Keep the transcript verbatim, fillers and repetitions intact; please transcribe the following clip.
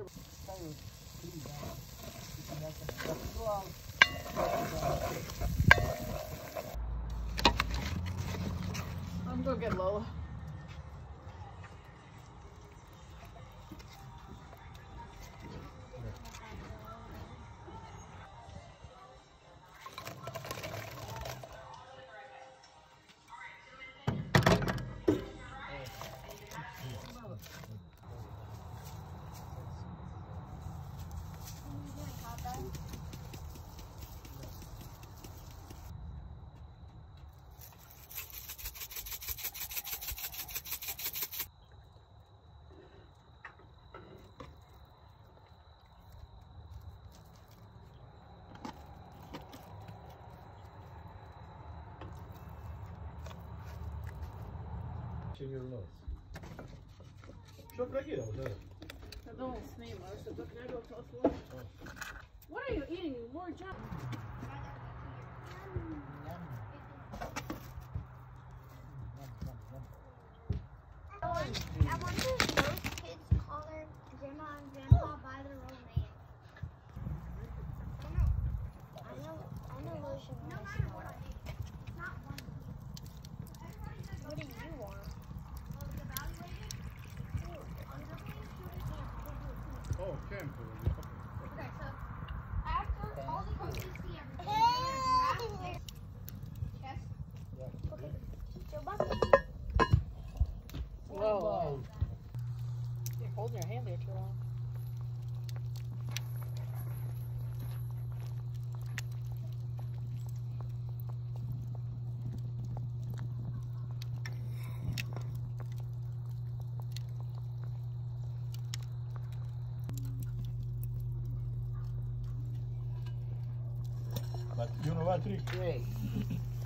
I'm gonna get Lola. Что проверил, да? I don't sneeze. I said, look, I go to us. What are you eating? More junk. I wonder if most kids call their grandma and grandpa by their own name. I know. I know. I know Lucian. No matter what I eat. It's not one. What do you want? Oh, the evaluated? Oh, camp. Okay, so after all the coaches see everything, chest. Okay. So bucket. Whoa. You're holding your hand there too long. But you know what, Rick?